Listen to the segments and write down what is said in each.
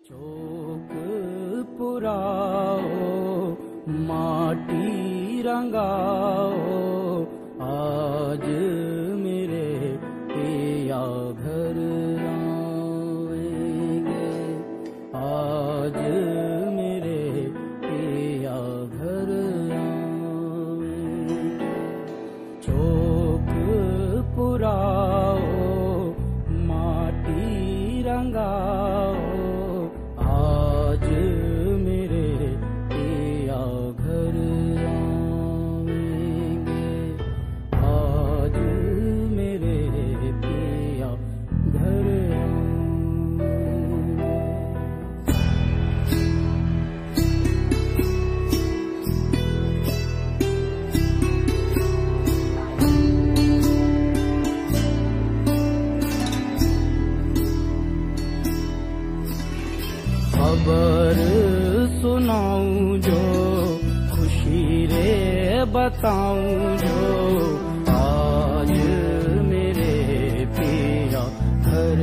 चौक पुराओ माटी रंगाओ, आज मेरे पिया घर आएंगे, आज मेरे पिया घर आएंगे। चौक पुराओ माटी रंगाओ, आज मेरे पिया घर आएंगे, आज मेरे पिया घर आएंगे। खबर सुनाऊं जो खुशी रे बताऊं जो, आज मेरे पिया घर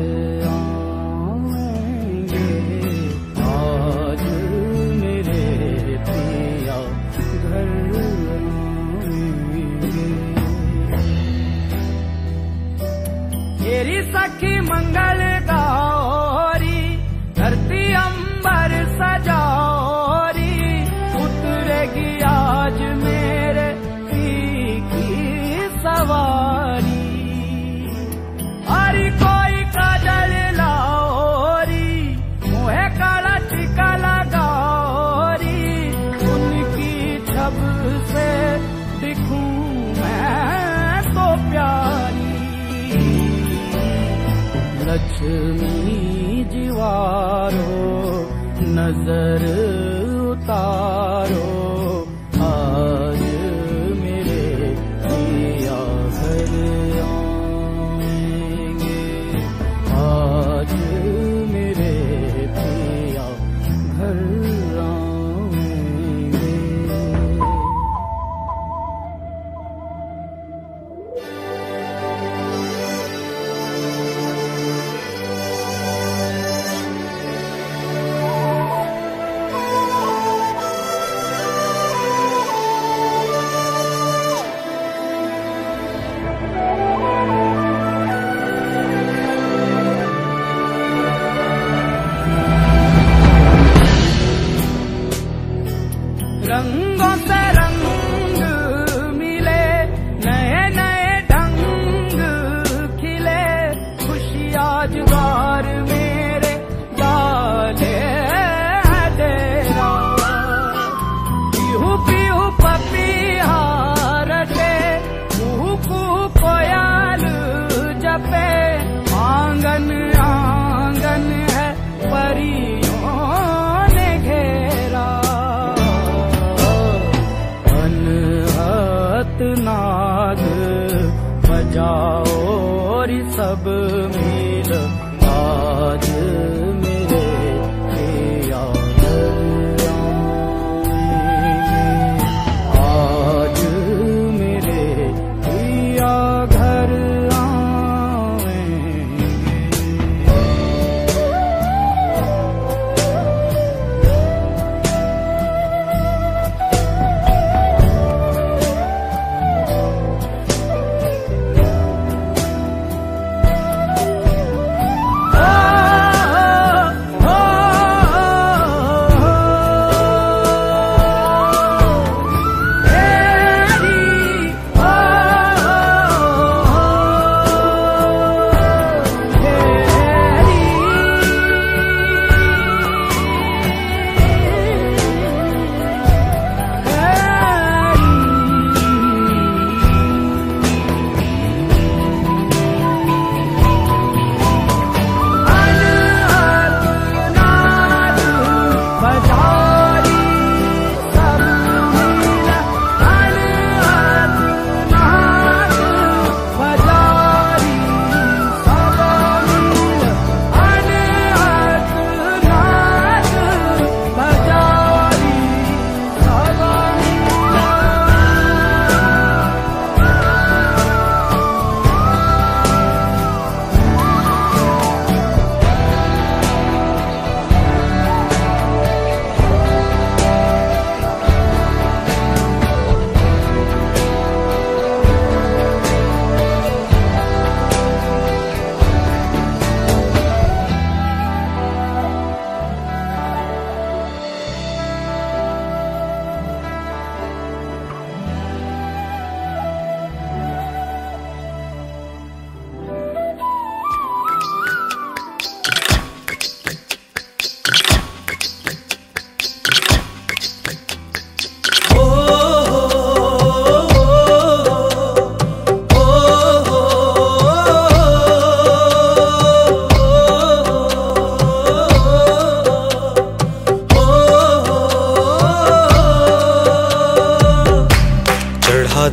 आएंगे, आज मेरे पिया घर आएंगे। तेरी सखी मंगल गौरी धरती अंबर सजाओरी, उतरेगी आज मेरे पी की सवारी। अरे कोई काजल लाओरी, मुहे काला टीका लगाओरी, उनकी छब से दिखूं मैं तो प्यारी। लक्ष्मी जीवारो नजर उतारो, आज मेरे पिया घर आएंगे, आज मेरे पिया घर आएंगे।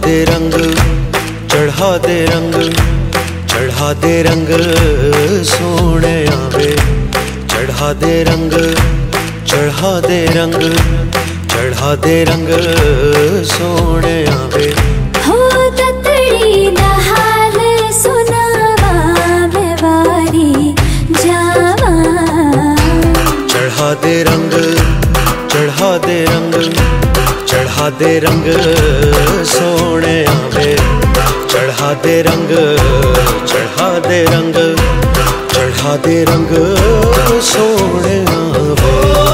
दे रंग, चढ़ा दे रंग, चढ़ा दे रंग सोने आवे, चढ़ा दे रंग, चढ़ा दे रंग, चढ़ा दे रंग सोने आवे। हो ततड़ी दा हाल सुनावा मैं वारी जावा। चढ़ा दे रंग, चढ़ा दे रंग, चढ़ा दे रंग सोने आवे, चढ़ा दे रंग, चढ़ा दे रंग, चढ़ा दे रंग सोने आवे।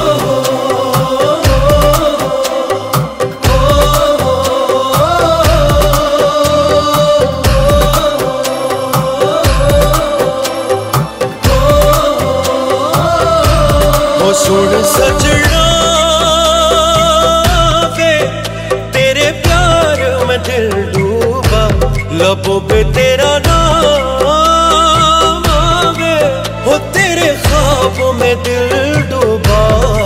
सुन सजना वे तेरे प्यार में दिल डूबा, लबों पे तेरा नाम आवे, हो तेरे ख्वाबों में दिल डूबा।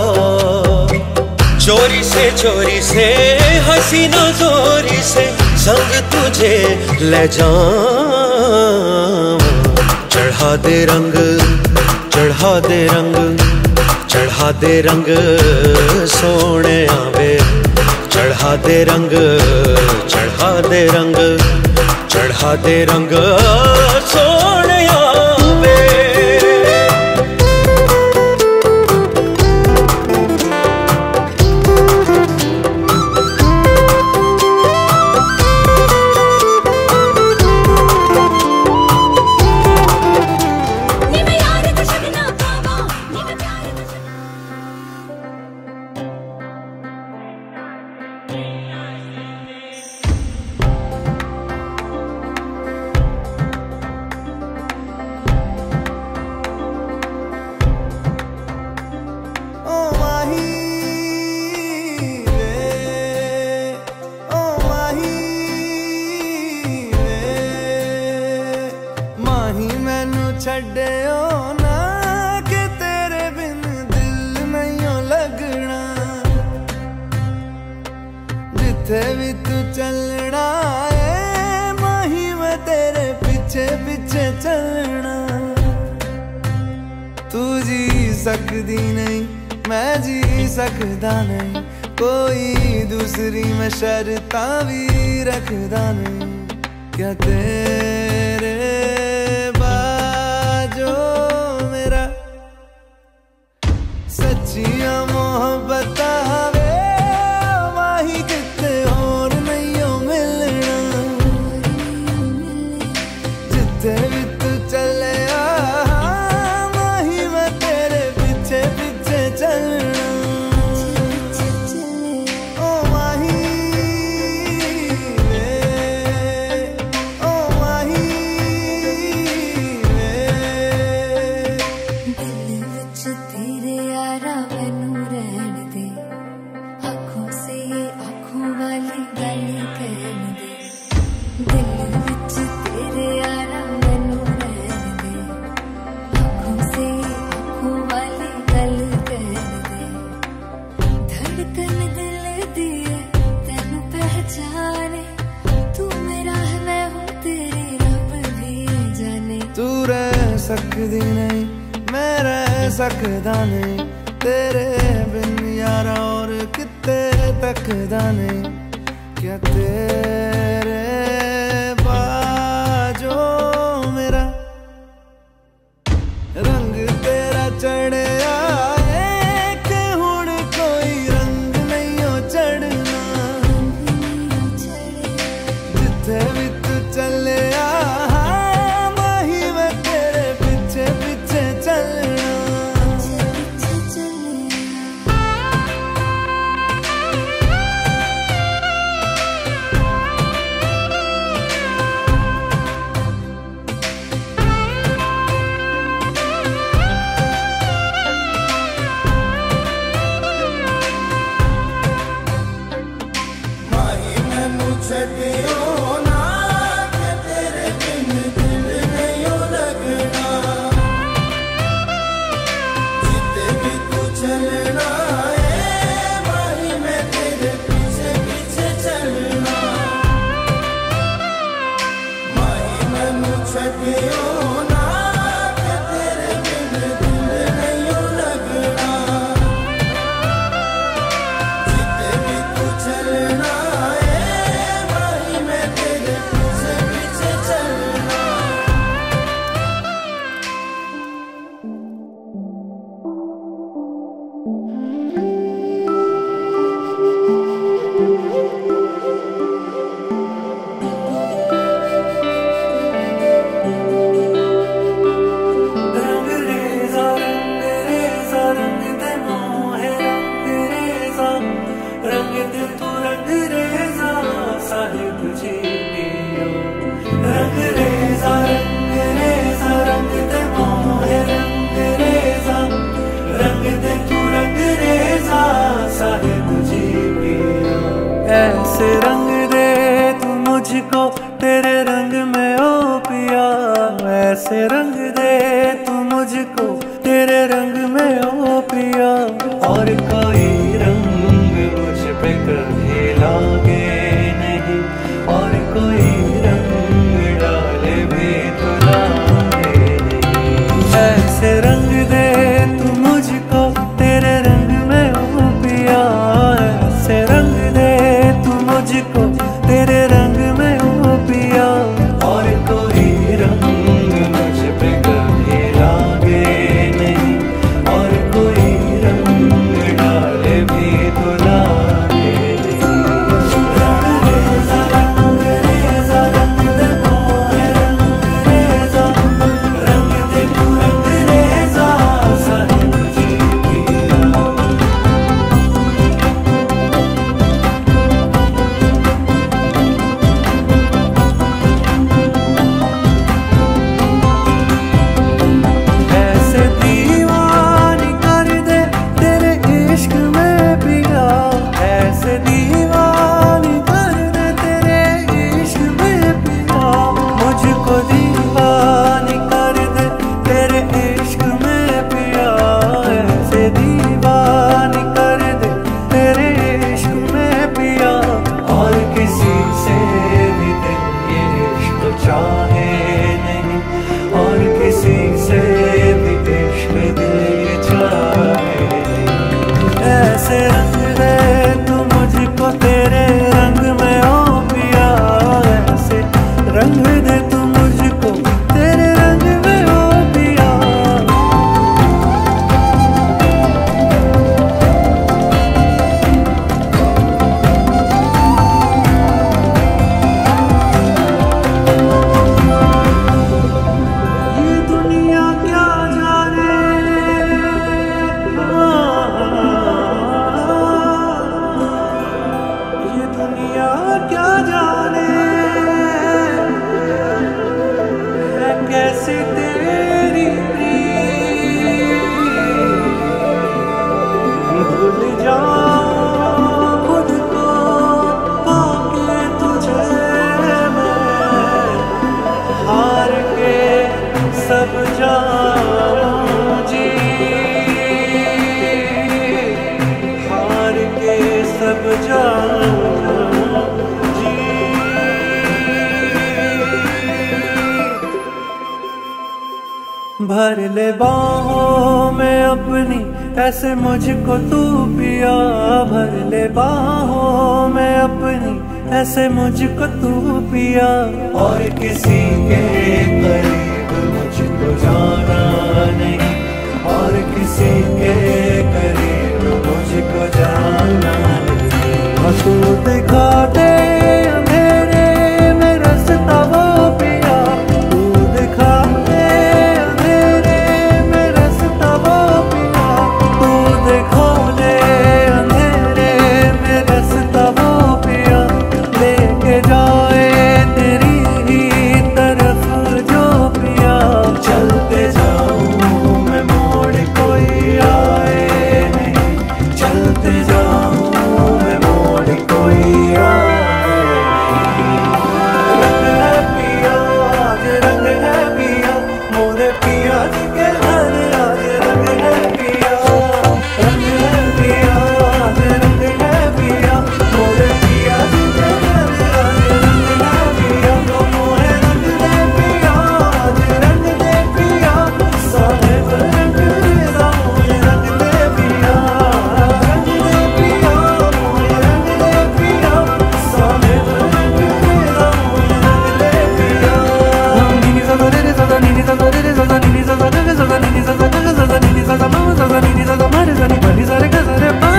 चोरी से हसीना जोरी से संग तुझे ले जाऊं। चढ़ा दे रंग, चढ़ा दे रंग, चढ़ा दे रंग सोने आवे, चढ़ा दे रंग, चढ़ा दे रंग, चढ़ा दे रंग सोने आवे। छड्डियो ना कि तेरे बिन दिल नहीं लगना, जिथे भी तू चलना है माही मैं तेरे पीछे पीछे चलना। तू जी सकदी नहीं मैं जी सकदा नहीं, कोई दूसरी मैं शर्तां भी रखदा नहीं। क्या तेरे जो मेरा सच्चिया मोहब्बत वे माही किते और नहीं हो मिलना, जिथे भी तू चले माही मैं तेरे पीछे पीछे चलना। ओ माही वे, ओ माही सकदी नहीं मैं रह सकदा नहीं, तेरे बिन यारा और किते तकदा नहीं। क्या तेरे बाजो मेरा रंग तेरा चढ़िया है कि हुण कोई रंग नहीं हो चढ़ना, जिथे भी तू चले तेरे रंग में ओ पिया, ऐसे रंग दे तू मुझको तेरे रंग में ओ पिया। और कोई रंग मुझ पे कभी लागे नहीं, और कोई रंग डाले भी तो लागे नहीं। ऐसे रंग दे तू मुझको तेरे रंग में ओ पिया, ऐसे रंग दे तू मुझको तेरे रंग में ओ पिया। और कोई रंग मुझ पे कभी लागे नहीं, और कोई रंग डाले भी तो लागे नहीं। रंग रेजा रंग रेजा रंग दे मोहे रंग रेजा, रंग दे तू रंग रेजा साहिब जी पिया। ऐसे दीवानी कर दे तेरे इश्क में पिया, ऐसे दीवानी कर दे तेरे इश्क में पिया। मुझको दीवानी कर दे तेरे इश्क में पिया, ऐसे दीवानी कर दे तेरे इश्क में पिया। और किसी से भी दिल ये इश्क चाहे नहीं, और किसी से भी इश्क दिल चाहे नहीं। ऐसे रंग दे तू मुझको तेरे रंग में ओ पिया, ऐसे रंग दे तू मुझको तेरे रंग में ओ पिया। ये दुनिया क्या जाने, ये दुनिया क्या जाने है कैसी तेरी प्रीत। भूल जाऊं खुद को पाके तुझे मैं, हार के सब जाऊं जी, हार के सब जाऊं जी। भर ले बाहों में अपनी ऐसे मुझको तू पिया, भर ले बाहों में अपनी ऐसे मुझको तू पिया। और किसी के करीब मुझको जाना नहीं, और किसी के करीब मुझको जाना नहीं। और तू दिखा दे अंधेरे में रास्ता वो पिया, तू दिखा दे अंधेरे में रास्ता वो पिया, तू दिखा दे अंधेरे में रास्ता वो पिया। लेके जाए तेरी ही तरफ जो पिया, चलते जाऊं मैं मोड़ कोई आए नहीं, चलते जाऊं मैं मोड़ कोई आए नहीं। रंग है पिया आज रंग है पिया, मोरे पिया जी के घर आज रंग है पिया। रंग है पिया आज रंग है पिया, मोरे पिया जी के घर आज रंग है पिया। तो मोहे रंग दे पिया आज रंग दे पिया, साहिब रंग रेजा मोहे रंग दे पिया। रंग दे पिया मोहे रंग दे पिया, साहिब रंग रेजा मोहे रंग दे पिया। नीनी सा रे रे सा नीनी सा रे रे सा नीनी सा रे रे सा नीनी सा रे रे सा नीनी सा मा सा नीनी सा मा रे सा नी सा रे सा रे मा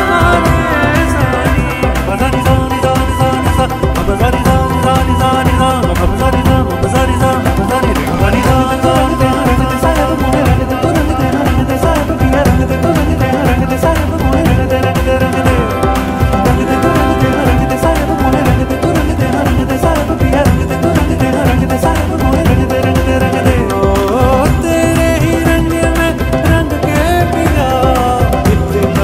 रे सा नी मा सा नी सा नी सा नी सा नी सा मा सा नी सा नी सा नी सा नी सा मा सा नी सा मा सा नी सा मा सा नी रे मा नी सा नी सा नी सा रंग दे साहिब मोहे रंग दे तू रंग दे रंग दे साहिब पिया, रंग दे तू रंग दे रंग दे साहिब मोहे रंग दे रंग दे रंग दे रंग दे तू रंग दे रंग दे साहिब मोहे रंग दे तू रंग दे रंग दे साहिब पिया, रंग दे तू रंग दे रंग दे साहिब मोहे रंग दे रंग दे रंग दे। ओ तेरे ही रंग में रंग के पिया, इतना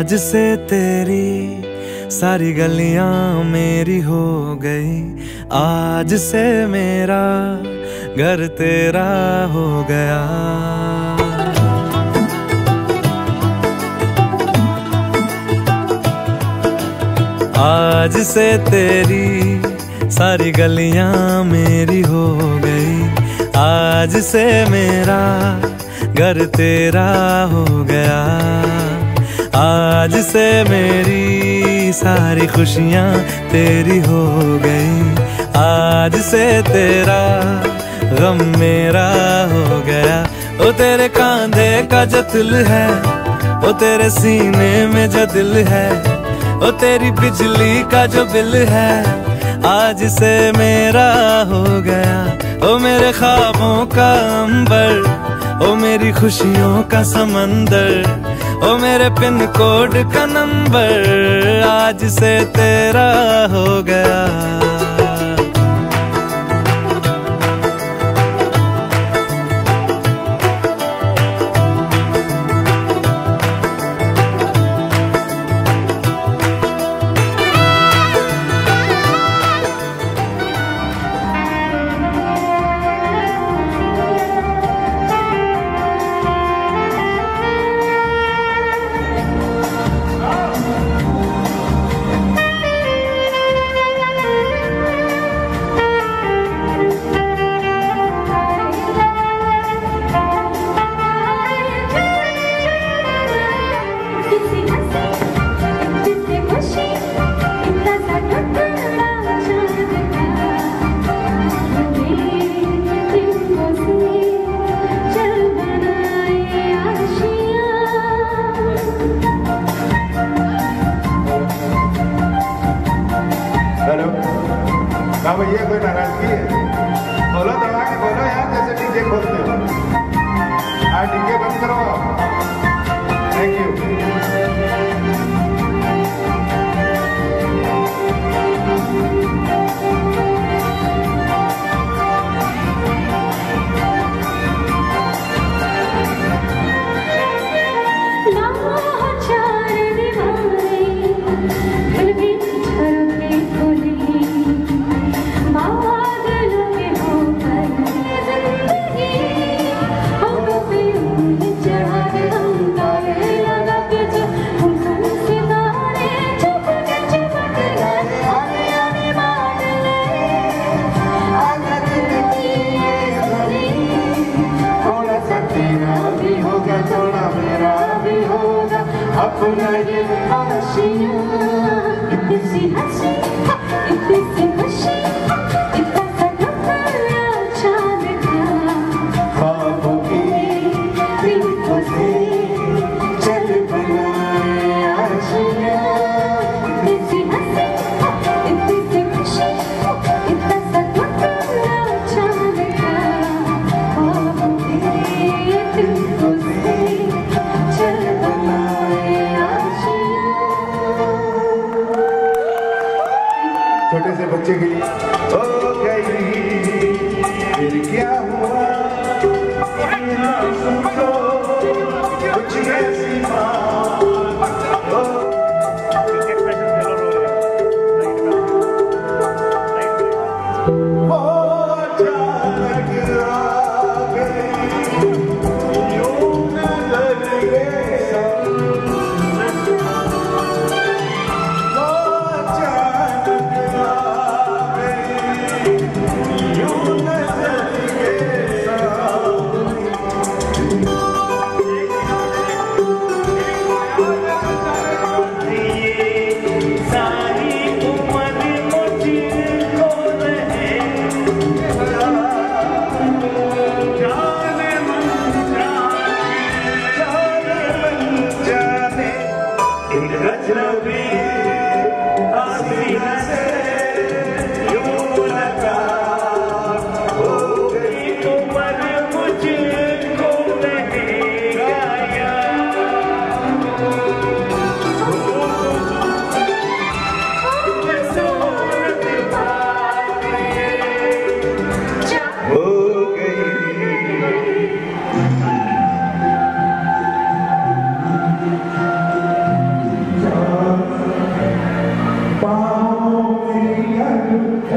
आज से तेरी सारी गलियां मेरी हो गई, आज से मेरा घर तेरा हो गया। आज से तेरी सारी गलियां मेरी हो गई, आज से मेरा घर तेरा हो गया। आज से मेरी सारी खुशियां तेरी हो गई, आज से तेरा गम मेरा हो गया। ओ तेरे कांधे का जो दिल है, ओ तेरे सीने में जो दिल है, ओ तेरी बिजली का जो बिल है, आज से मेरा हो गया। ओ मेरे ख्वाबों का अंबर, ओ मेरी खुशियों का समंदर, ओ मेरे पिन कोड का नंबर, आज से तेरा हो गया। भैया कोई नाराजगी है? बोलो दबा के बोलो यार, जैसे डीजे खोलते हो। हाँ डीजे बंद करो। Thank you. अपना ये आशियाँ इतनी हंसी इतनी खुशी इतना सनमाया चांद का ख्वाबों की दिल से चल बनाए आशियाँ इतनी हंसी इतनी खुशी इतना सनमाया चांद का ख्वाबों की दिल से चल बनाए। छोटे से बच्चे के लिए ओ गई फिर क्या हुआ, कुछ ऐसी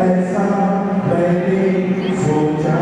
ऐसा मैंने सोचा।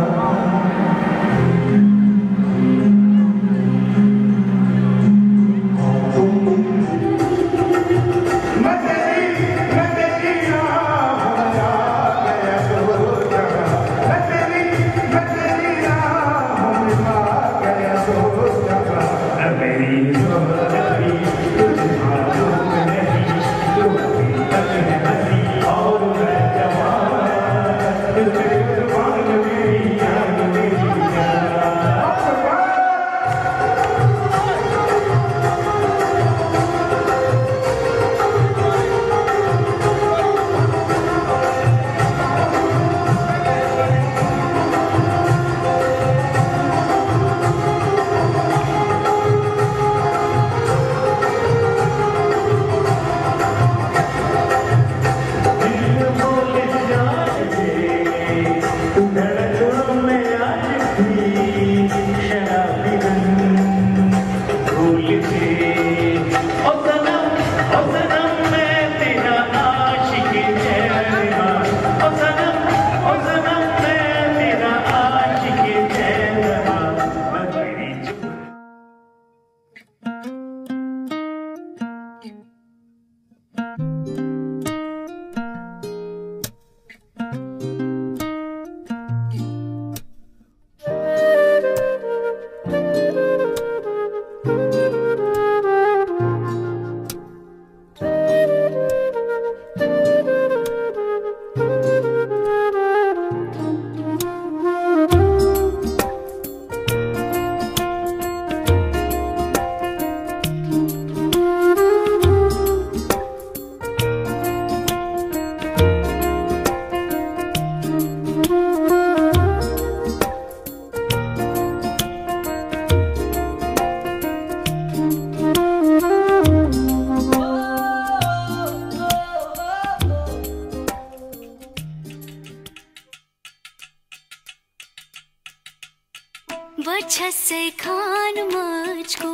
बछसे खान मुझको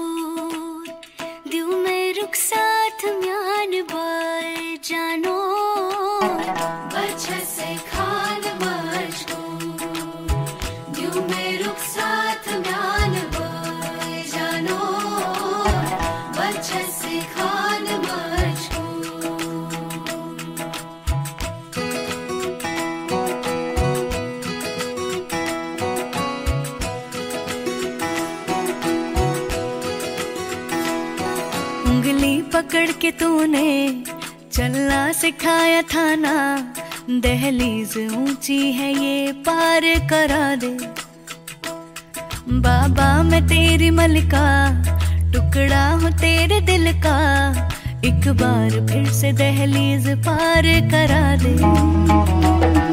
दिल में रुख साथ म्यान बार जानो बछसे खान मुझको दिल में रुख साथ म्यान बार जानो बछसे खान मुझको उंगली पकड़ के तूने चलना सिखाया था ना, दहलीज ऊंची है ये पार करा दे। बाबा मैं तेरी मलिका, टुकड़ा हूँ तेरे दिल का, एक बार फिर से दहलीज पार करा दे।